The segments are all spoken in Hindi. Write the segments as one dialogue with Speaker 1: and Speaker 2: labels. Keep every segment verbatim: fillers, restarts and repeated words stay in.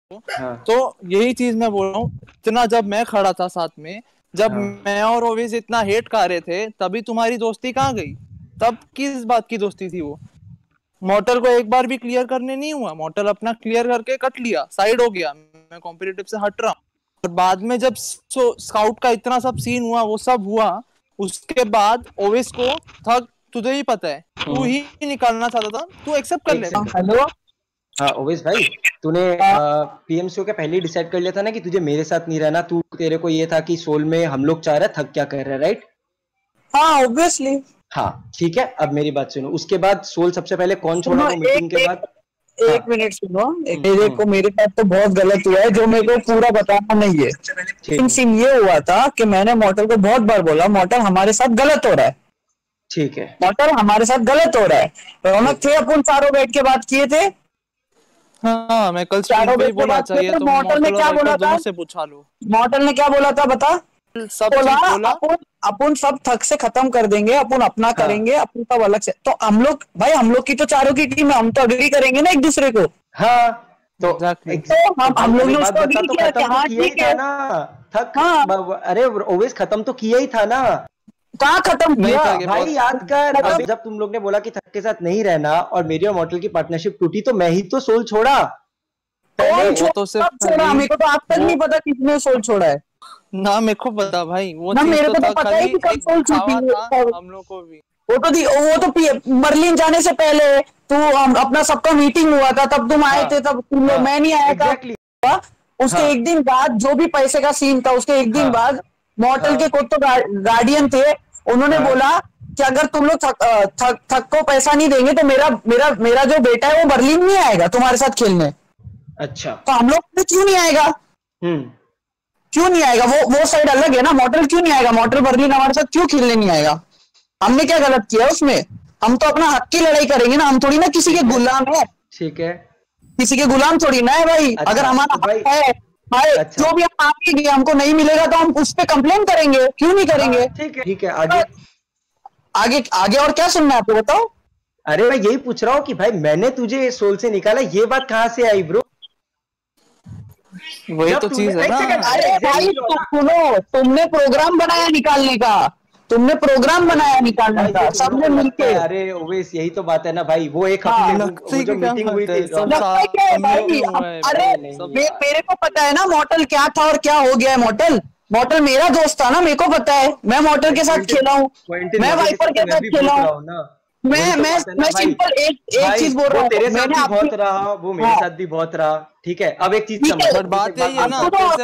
Speaker 1: हाँ।
Speaker 2: तो यही चीज मैं बोल रहा हूँ, इतना जब मैं खड़ा था साथ में, जब
Speaker 1: हाँ।
Speaker 2: मैं और ओवेस इतना हेट कर रहे थे, तभी तुम्हारी दोस्ती कहाँ गई? तब किस बात की दोस्ती थी वो? मॉर्टल को एक बार भी क्लियर करने नहीं हुआ, मॉर्टल अपना क्लियर करके कट लिया, साइड हो गया, मैं कॉम्पिटिटिव से हट रहा हूँ। और बाद में जब स्काउट का इतना सब सीन हुआ, वो सब हुआ, उसके बाद ओवेस को था, तुझे ही पता है, तू ही निकालना चाहता था, तू एक्सेप्ट कर ले।
Speaker 1: हेलो हाँ ओवेस भाई, तूने पीएमसीओ के पहले ही डिसाइड कर लिया था ना कि तुझे मेरे साथ नहीं रहना, तू तेरे को ये था कि सोल में हम लोग चाह रहे थक क्या कर रहे, राइट?
Speaker 3: हाँ ऑब्वियसली।
Speaker 1: हाँ ठीक है, अब मेरी बात सुनो, उसके बाद सोल सबसे पहले कौन छोड़ा वो मीटिंग के बाद?
Speaker 3: एक हाँ। मिनट सुनो, मेरे को मेरे साथ तो बहुत गलत हुआ है, जो मेरे को पूरा बताना नहीं है। लेकिन सीन ये हुआ था कि मैंने मॉर्टल को बहुत बार बोला, मॉर्टल हमारे साथ गलत हो रहा है,
Speaker 1: ठीक है,
Speaker 3: मॉर्टल हमारे साथ गलत हो रहा है। रौनक थे, अपन चारों बैठ के बात किए थे।
Speaker 2: हाँ मैं कल स्ट्रीम पे ही बोला चाहिए तो
Speaker 3: मॉर्टल ने क्या बोला था,
Speaker 2: से पूछा लो।
Speaker 3: मॉर्टल ने क्या बोला था बता?
Speaker 2: सब बोला, बोला
Speaker 3: अपन अपन सब थक से खत्म कर देंगे, अपन अपना हाँ। करेंगे, अपन सब अलग से। तो हम लोग भाई, हम लोग की तो चारों की टीम है, हम तो अग्री करेंगे ना एक दूसरे को।
Speaker 1: हाँ तो,
Speaker 3: exactly. तो हम हम लोग ने उसको अग्री
Speaker 1: तो
Speaker 3: किया कि हाँ ठीक है
Speaker 1: ना, थक हाँ। अरे ओवेस खत्म तो किया ही था ना,
Speaker 3: कहाँ खत्म किया
Speaker 1: भाई? याद कर, अब जब तुम लोग ने बोला कि थक के साथ नहीं रहना और मेरी और मॉर्टल की पार्टनरशिप टूटी, तो मैं ही तो सोल छोड़ा।
Speaker 3: कौन तो छोड़ा? मेरे को तो आज तक नहीं पता किसने सोल छोड़ा है
Speaker 2: ना, मेरे को पता भाई, वो
Speaker 3: ना मेरे को तो पता है कि कब सोल छूटी है।
Speaker 2: हम लोग को भी
Speaker 3: वो तो वो तो बर्लिन जाने से पहले तो अपना सबका मीटिंग हुआ था, तब तुम आए थे, तब तुम लोग, मैं नहीं आया था। उसके एक दिन बाद जो भी पैसे का सीन था, उसके एक दिन बाद मॉर्टल के खुद तो गार्डियन थे, उन्होंने बोला कि अगर तुम लोग थक, थक, थक को पैसा नहीं देंगे तो मेरा मेरा मेरा जो बेटा है वो बर्लिन नहीं आएगा तुम्हारे साथ खेलने।
Speaker 1: अच्छा,
Speaker 3: तो हम लोग क्यों नहीं आएगा?
Speaker 1: हम्म
Speaker 3: क्यों नहीं आएगा? वो वो साइड अलग है ना, मॉर्टल क्यों नहीं आएगा? मॉर्टल बर्लिन हमारे साथ क्यों खेलने नहीं आएगा? हमने क्या गलत किया उसमें? हम तो अपना हक की लड़ाई करेंगे ना, हम थोड़ी ना किसी के गुलाम है।
Speaker 1: ठीक है,
Speaker 3: किसी के गुलाम थोड़ी ना है भाई। अच्छा, अगर हमारा हक है भाई, अच्छा, जो भी हम आगे गए हमको नहीं मिलेगा तो हम उस पर कंप्लेन करेंगे, क्यों नहीं करेंगे?
Speaker 1: ठीक है ठीक है, आगे
Speaker 3: आगे आगे और क्या सुनना है आपको, बताओ।
Speaker 1: अरे मैं यही पूछ रहा हूँ कि भाई मैंने तुझे सोल से निकाला, ये बात कहाँ से आई ब्रो?
Speaker 2: वही तो चीज है ना।
Speaker 3: अरे भाई सुनो, तुमने प्रोग्राम बनाया निकालने का, तुमने प्रोग्राम बनाया निकालने का, सबने मिलके।
Speaker 1: अरे ओवेस यही तो बात है ना भाई, वो एक हफ्ते जो मीटिंग हुई थी,
Speaker 3: अरे मेरे को पता है ना मॉर्टल क्या था और क्या हो गया है। मॉर्टल मॉर्टल मेरा दोस्त था ना, मेरे को पता है, मैं मॉर्टल के साथ खेला हूँ, मैं वाइपर के साथ खेला हूँ। मैं मैं मैं सिंपल एक एक चीज बोल रहा हूँ,
Speaker 1: तेरे साथ भी बहुत रहा, वो मेरे साथ भी बहुत रहा, ठीक है। अब एक चीज समझ,
Speaker 2: बात यही है ना, तेरे से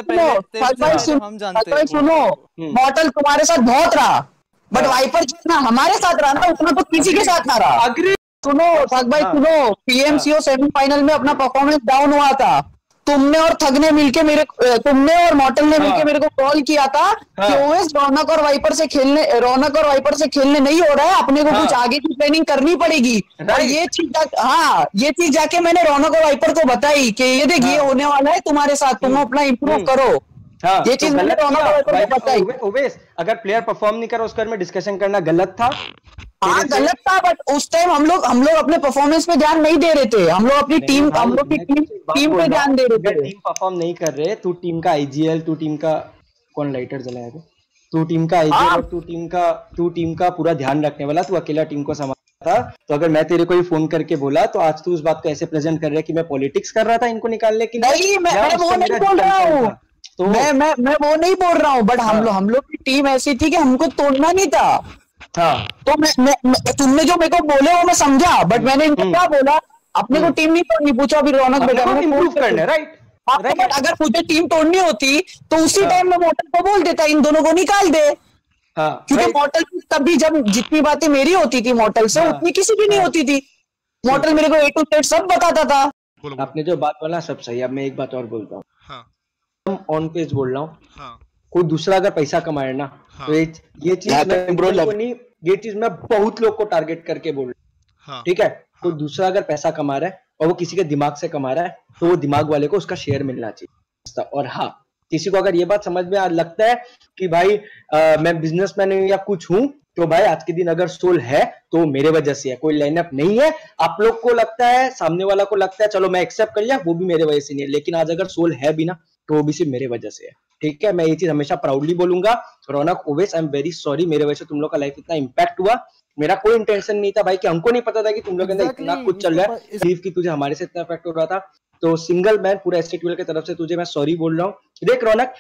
Speaker 2: पहले हम जानते हैं।
Speaker 3: सुनो, मॉर्टल तुम्हारे साथ बहुत रहा, बट वाइपर जितना हमारे साथ रहा ना, उतना तो किसी के साथ ना रहा। सुनो थक भाई, सुनो, पीएमसीओ सेमीफाइनल में अपना परफॉर्मेंस डाउन हुआ था, तुमने और थग ने मिलके मेरे तुमने और मॉर्टल ने मिलके मेरे को कॉल किया था कि ओवेस रौनक और वाइपर से खेलने रौनक और वाइपर से खेलने नहीं हो रहा है, अपने को कुछ आगे की ट्रेनिंग करनी पड़ेगी। और ये चीज हाँ ये चीज जाके मैंने रौनक और वाइपर को बताई कि ये देख ये होने वाला है तुम्हारे साथ, तुम अपना इम्प्रूव करो। हाँ, ये चीज मैंने रौनक और वाइपर को बताई।
Speaker 1: ओवेस अगर प्लेयर परफॉर्म नहीं करा उसके में डिस्कशन करना गलत था।
Speaker 3: हाँ गलत था, बट उस टाइम हम लोग हम लोग अपने परफॉर्मेंस पे ध्यान नहीं दे रहे थे, हम लोग अपनी टीम हम लोग की टीम टीम पे ध्यान दे रहे थे।
Speaker 1: टीम परफॉर्म नहीं कर रहे, तू टीम का आईजीएल, तू टीम का कौन लाइटर जलाया था, तू टीम का आईजीएल और तू टीम का तू टीम का पूरा ध्यान रखने वाला, तू अकेला टीम को संभालता था। तो अगर मैं तेरे को ही फोन करके बोला तो आज तू उस बात को ऐसे प्रेजेंट कर रहा है कि मैं पॉलिटिक्स कर रहा था इनको निकालने के लिए।
Speaker 3: नहीं, मैं वो नहीं बोल रहा हूँ, तो मैं मैं मैं वो नहीं बोल रहा हूँ, बट हम लोग हम लोग की टीम ऐसी थी कि हमको तोड़ना नहीं था। हाँ, तो मैं, मैं, मैं तुमने जो मेरे को बोले वो मैं समझा, बट मैंने इनको क्या बोला, अपने को टीम नहीं तोड़नी, पूछा अभी रौनक बेटा मैंने
Speaker 1: इम्प्रूव करना है, राइट?
Speaker 3: बट अगर मुझे टीम तोड़नी होती तो उसी टाइम में मॉर्टल को बोल देता इन दोनों को निकाल दे। हाँ, क्योंकि मॉर्टल तभी जब जितनी बातें मेरी होती थी मॉर्टल से, उतनी किसी की नहीं होती थी। मॉर्टल मेरे को ए टू जेड सब बताता था।
Speaker 1: आपने जो बात बोला सब सही। अब मैं एक बात और बोलता हूँ, ऑन पेज बोल रहा हूँ, कोई दूसरा अगर पैसा कमाए ना, हाँ। तो ये ये चीज मैं ब्रो को नहीं, ये चीज मैं बहुत लोग को टारगेट करके बोल रहा हूँ, ठीक है? कोई दूसरा अगर पैसा कमा रहा है और वो किसी के दिमाग से कमा रहा है, तो वो दिमाग वाले को उसका शेयर मिलना चाहिए। और हाँ, किसी को अगर ये बात समझ में लगता है कि भाई आ, मैं बिजनेसमैन हूँ या कुछ हूँ, तो भाई आज के दिन अगर सोल है तो मेरे वजह से है, कोई लाइनअप नहीं है। आप लोग को लगता है, सामने वाला को लगता है चलो मैं एक्सेप्ट कर लिया, वो भी मेरे वजह से नहीं है, लेकिन आज अगर सोल है भी ना तो वो भी सिर्फ मेरे वजह से है, ठीक है। मैं ये चीज हमेशा प्राउडली बोलूंगा। Raunak Owais, I am very sorry, मेरे वजह से तुम लोग का लाइफ इतना इंपैक्ट हुआ। मेरा कोई इंटेंशन नहीं था भाई, कि हमको नहीं पता था कि तुम लोग के अंदर इतना कुछ चल रहा है, सिर्फ कि तुझे हमारे से इतना इफेक्ट हो रहा था। तो सिंगल मैन पूरा एसटीट्यूएल की तरफ से तुझे मैं सॉरी बोल रहा हूँ। देख रौनक,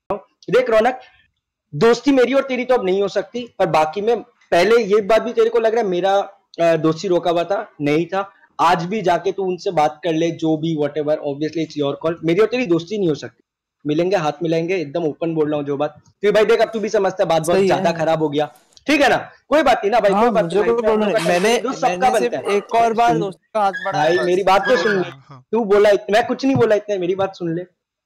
Speaker 1: देख रौनक, दोस्ती मेरी और तेरी तो अब नहीं हो सकती, पर बाकी में पहले ये बात भी तेरे को लग रहा है मेरा दोस्ती रोका हुआ था, नहीं था। आज भी जाके तू उनसे बात कर ले, जो भी whatever, obviously it's your call. मेरी और तेरी दोस्ती नहीं हो सकती, मिलेंगे हाथ मिलाएंगे, एकदम ओपन बोल रहा हूँ जो बात। फिर भाई देख अब तू भी समझता है बात बहुत ज्यादा खराब हो गया, ठीक है ना, कोई बात नहीं ना भाई, कोई बात नहीं। मैंने सबका बनता है,
Speaker 2: एक और बार दोस्त का हाथ बढ़ाया
Speaker 1: भाई, मेरी बात तो सुन ले, तू बोला मैं कुछ नहीं बोला इतना, मेरी बात सुन ले,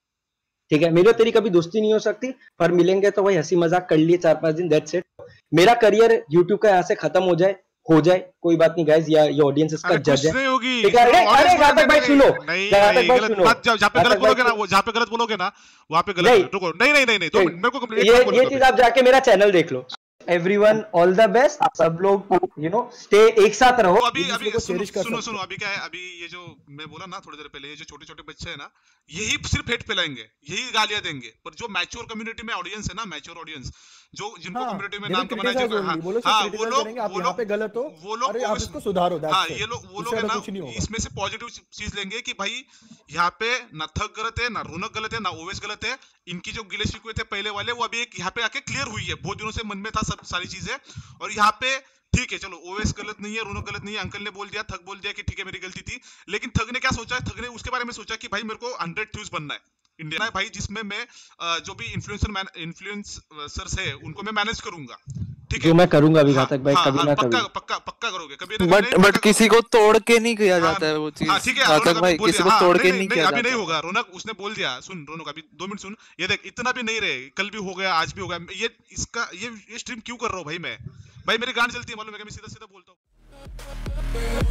Speaker 1: ठीक है। मेरी और तेरी कभी दोस्ती नहीं हो सकती, पर मिलेंगे तो वही हंसी मजाक कर लिए चार पांच दिन, दैट्स इट। मेरा करियर यूट्यूब का यहाँ से खत्म हो जाए हो जाए कोई बात नहीं गाइस, या ये ऑडियंस इसका जज है, ठीक है। अरे जहाँ तक भाई सुनो, जहाँ तक भाई सुनो,
Speaker 4: जहाँ पे गलत बोलोगे ना, वो जहाँ पे गलत बोलोगे ना वहाँ पे गलत रुको, नहीं नहीं नहीं नहीं, तो मेरे को
Speaker 1: ये ये चीज आप जाके मेरा चैनल देख लो। एवरीवन ऑल द बेस्ट, सब लोग यू नो स्टे एक साथ रहो।
Speaker 4: तो अभी अभी सुनो सुनो सुनो अभी क्या है, अभी ये जो मैं बोला ना थोड़ी देर पहले, ये जो छोटे छोटे बच्चे हैं ना, यही सिर्फ हेट फैलाएंगे, यही गालियां देंगे, पर जो मैच्योर कम्युनिटी में ऑडियंस है ना, मैच्योर ऑडियंस जो जिनको कम्युनिटी में नाम कमाना है, हाँ वो लोग वो लोग गलत हो, वो लोग आप इसको सुधारो, हाँ ये लोग वो लोग है ना, इसमें से पॉजिटिव चीज लेंगे कि भाई यहाँ पे ना थक गलत है, ना रौनक गलत है, ना ओवेस गलत है। इनकी जो गिले शिकवे थे पहले वाले, वो अभी एक यहाँ पे आके क्लियर हुई है, बहुत दिनों से मन में था सब सारी चीजें, और यहाँ पे ठीक है चलो, ओवेस गलत नहीं है, रौनक गलत नहीं है, अंकल ने बोल दिया, थक बोल दिया कि ठीक है मेरी गलती थी, लेकिन थक ने क्या सोचा है, थक ने उसके बारे में सोचा कि भाई मेरे को हंड्रेड व्यूज बनना है इंडिया भाई, जिसमें मैं जो भी इन्फ्लुएंसर इन्फ्लुएंसर्स है उनको मैं मैनेज करूंगा, ठीक है,
Speaker 1: जो मैं करूंगा अभी घातक भाई,
Speaker 4: हाँ,
Speaker 1: कभी
Speaker 4: हाँ,
Speaker 1: ना
Speaker 4: पक्का,
Speaker 1: कभी
Speaker 4: पक्का पक्का करोगे कभी,
Speaker 2: बट बट किसी को तोड़ के नहीं किया जाता है वो चीज,
Speaker 4: ठीक है
Speaker 2: घातक भाई, किसी को तोड़ के नहीं किया जाता,
Speaker 4: अभी नहीं होगा। रौनक उसने बोल दिया, सुन रौनक अभी दो मिनट सुन, ये देख इतना भी नहीं रहे, कल भी हो गया, आज भी हो गया, ये इसका ये ये स्ट्रीम क्यों कर रहा हूँ भाई मैं, भाई मेरी गांड चलती है मालूम है, मैं सीधा सीधा बोलता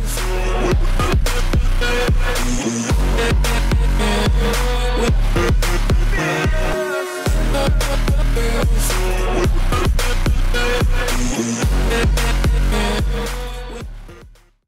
Speaker 4: हूँ।